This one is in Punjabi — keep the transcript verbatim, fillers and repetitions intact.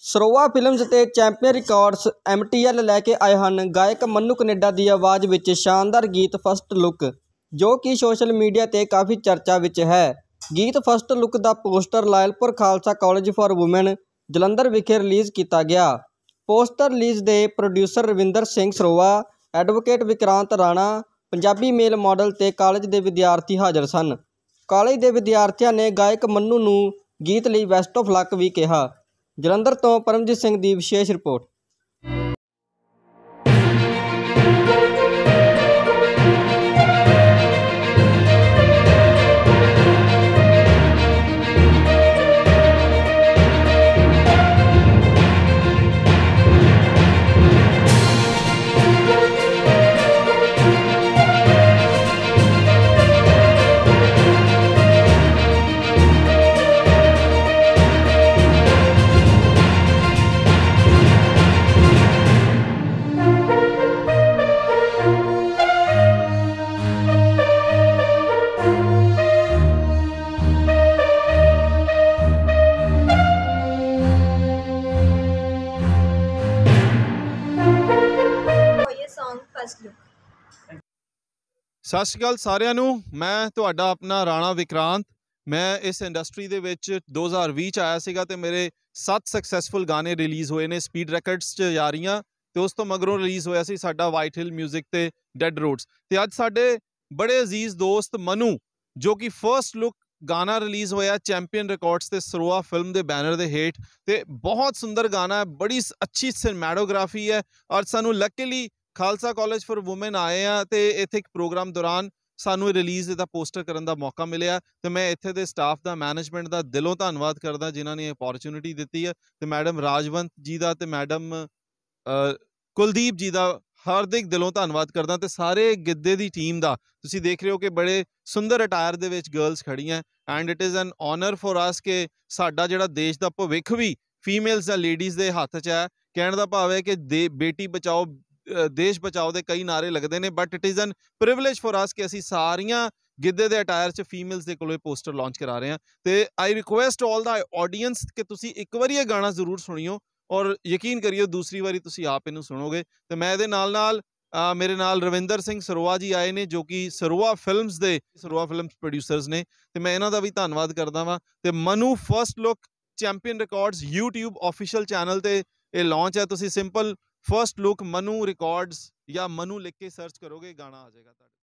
ਸਰੋਵਾ ਫਿਲਮਜ਼ ਤੇ champion records M T L ਲੈ ਕੇ ਆਏ ਹਨ ਗਾਇਕ ਮੰਨੂ ਕਨੇਡਾ ਦੀ ਆਵਾਜ਼ ਵਿੱਚ ਸ਼ਾਨਦਾਰ ਗੀਤ ਫਸਟ ਲੁੱਕ, ਜੋ ਕਿ ਸੋਸ਼ਲ ਮੀਡੀਆ ਤੇ ਕਾਫੀ ਚਰਚਾ ਵਿੱਚ ਹੈ। ਗੀਤ ਫਸਟ ਲੁੱਕ ਦਾ poster Lyallpur Khalsa college for women Jalandhar ਵਿਖੇ ਰਿਲੀਜ਼ ਕੀਤਾ ਗਿਆ। ਪੋਸਟਰ ਰਿਲੀਜ਼ ਦੇ producer Ravinder Singh Sarowa, advocate Vikrant Rana, Punjabi male model ਤੇ ਕਾਲਜ ਦੇ ਵਿਦਿਆਰਥੀ ਹਾਜ਼ਰ ਸਨ। ਕਾਲਜ ਦੇ ਵਿਦਿਆਰਥੀਆਂ ਨੇ ਗਾਇਕ ਮੰਨੂ ਨੂੰ ਗੀਤ ਲਈ ਬੈਸਟ ਆਫ ਲੱਕ ਵੀ ਕਿਹਾ। ਜਲੰਧਰ ਤੋਂ ਪਰਮਜੀਤ ਸਿੰਘ ਦੀ ਵਿਸ਼ੇਸ਼ ਰਿਪੋਰਟ। ਸਤਿ ਸ਼੍ਰੀ ਅਕਾਲ ਸਾਰਿਆਂ ਨੂੰ। ਮੈਂ ਤੁਹਾਡਾ ਆਪਣਾ ਰਾਣਾ ਵਿਕਰਾਂਤ। ਮੈਂ ਇਸ ਇੰਡਸਟਰੀ ਦੇ ਵਿੱਚ ਦੋ ਹਜ਼ਾਰ ਵੀਹ 'ਚ ਆਇਆ ਸੀਗਾ ਅਤੇ ਮੇਰੇ ਸੱਤ ਸਕਸੈਸਫੁਲ ਗਾਣੇ ਰਿਲੀਜ਼ ਹੋਏ ਨੇ ਸਪੀਡ ਰੈਕਡਸ 'ਚ ਜਾ ਰਹੀਆਂ, ਅਤੇ ਉਸ ਤੋਂ ਮਗਰੋਂ ਰਿਲੀਜ਼ ਹੋਇਆ ਸੀ ਸਾਡਾ ਵਾਈਟ ਹਿੱਲ ਮਿਊਜ਼ਿਕ ਤੇ ਡੈਡ ਰੋਡਸ। ਅਤੇ ਅੱਜ ਸਾਡੇ ਬੜੇ ਅਜ਼ੀਜ਼ ਦੋਸਤ ਮਨੂ, ਜੋ ਕਿ ਫਸਟ ਲੁੱਕ ਗਾਣਾ ਰਿਲੀਜ਼ ਹੋਇਆ ਚੈਂਪੀਅਨ ਰਿਕਾਰਡਸ ਤੇ ਸਰੋਆ ਫਿਲਮ ਦੇ ਬੈਨਰ ਦੇ ਹੇਠ, ਅਤੇ ਬਹੁਤ ਸੁੰਦਰ ਗਾਣਾ ਹੈ, ਬੜੀ ਅੱਛੀ ਸਿਨੈਮੈਟੋਗ੍ਰਾਫੀ ਹੈ। ਔਰ ਸਾਨੂੰ luckily Khalsa college for women ਆਏ ਆ ਅਤੇ ਇੱਥੇ ਇੱਕ ਪ੍ਰੋਗਰਾਮ ਦੌਰਾਨ ਸਾਨੂੰ ਰਿਲੀਜ਼ ਦਾ ਪੋਸਟਰ ਕਰਨ ਦਾ ਮੌਕਾ ਮਿਲਿਆ, ਅਤੇ ਮੈਂ ਇੱਥੇ ਦੇ ਸਟਾਫ ਦਾ, ਮੈਨੇਜਮੈਂਟ ਦਾ ਦਿਲੋਂ ਧੰਨਵਾਦ ਕਰਦਾ ਜਿਨ੍ਹਾਂ ਨੇ ਅਪੋਰਚੁਨਿਟੀ ਦਿੱਤੀ ਹੈ, ਅਤੇ ਮੈਡਮ ਰਾਜਵੰਤ ਜੀ ਦਾ ਅਤੇ ਮੈਡਮ ਕੁਲਦੀਪ ਜੀ ਦਾ ਹਾਰਦਿਕ ਦਿਲੋਂ ਧੰਨਵਾਦ ਕਰਦਾ, ਅਤੇ ਸਾਰੇ ਗਿੱਧੇ ਦੀ ਟੀਮ ਦਾ। ਤੁਸੀਂ ਦੇਖ ਰਹੇ ਹੋ ਕਿ ਬੜੇ ਸੁੰਦਰ ਅਟਾਇਰ ਦੇ ਵਿੱਚ ਗਰਲਸ ਖੜੀਆਂ, and it is an honour for us ਕਿ ਸਾਡਾ ਜਿਹੜਾ ਦੇਸ਼ ਦਾ ਭਵਿੱਖ ਵੀ ਫੀਮੇਲਸ ਜਾਂ ਲੇਡੀਜ਼ ਦੇ ਹੱਥ 'ਚ ਹੈ। ਕਹਿਣ ਦਾ ਭਾਵ ਹੈ ਕਿ ਦੇ ਬੇਟੀ ਬਚਾਓ ਦੇਸ਼ ਬਚਾਓ ਦੇ ਕਈ ਨਾਅਰੇ ਲੱਗਦੇ ਨੇ, but it is a privilege for us ਕਿ ਅਸੀਂ ਸਾਰੀਆਂ ਗਿੱਧੇ ਦੇ ਅਟਾਇਰ 'ਚ ਫੀਮੇਲਸ ਦੇ ਕੋਲੋਂ ਪੋਸਟਰ ਲਾਂਚ ਕਰਾ ਰਹੇ ਹਾਂ। ਅਤੇ ਆਈ ਰਿਕੁਐਸਟ ਆਲ ਦਾ ਆਡੀਅੰਸ ਕਿ ਤੁਸੀਂ ਇੱਕ ਵਾਰੀ ਇਹ ਗਾਣਾ ਜ਼ਰੂਰ ਸੁਣਿਓ, ਔਰ ਯਕੀਨ ਕਰਿਓ ਦੂਸਰੀ ਵਾਰੀ ਤੁਸੀਂ ਆਪ ਇਹਨੂੰ ਸੁਣੋਗੇ। ਅਤੇ ਮੈਂ ਇਹਦੇ ਨਾਲ ਨਾਲ ਮੇਰੇ ਨਾਲ ਰਵਿੰਦਰ ਸਿੰਘ ਸਰੋਆ ਜੀ ਆਏ ਨੇ, ਜੋ ਕਿ ਸਰੋਆ ਫਿਲਮਸ ਦੇ ਸਰੋਆ ਫਿਲਮਸ ਪ੍ਰੋਡਿਊਸਰਸ ਨੇ, ਅਤੇ ਮੈਂ ਇਹਨਾਂ ਦਾ ਵੀ ਧੰਨਵਾਦ ਕਰਦਾ ਵਾਂ। ਅਤੇ Manu first look Champion Records YouTube official channel 'ਤੇ ਇਹ ਲਾਂਚ ਹੈ। ਤੁਸੀਂ simple first look Manu Records ਜਾਂ ਮਨੂ ਲਿਖ ਕੇ ਸਰਚ ਕਰੋਗੇ, ਗਾਣਾ ਆ ਜਾਏਗਾ ਤੁਹਾਡਾ।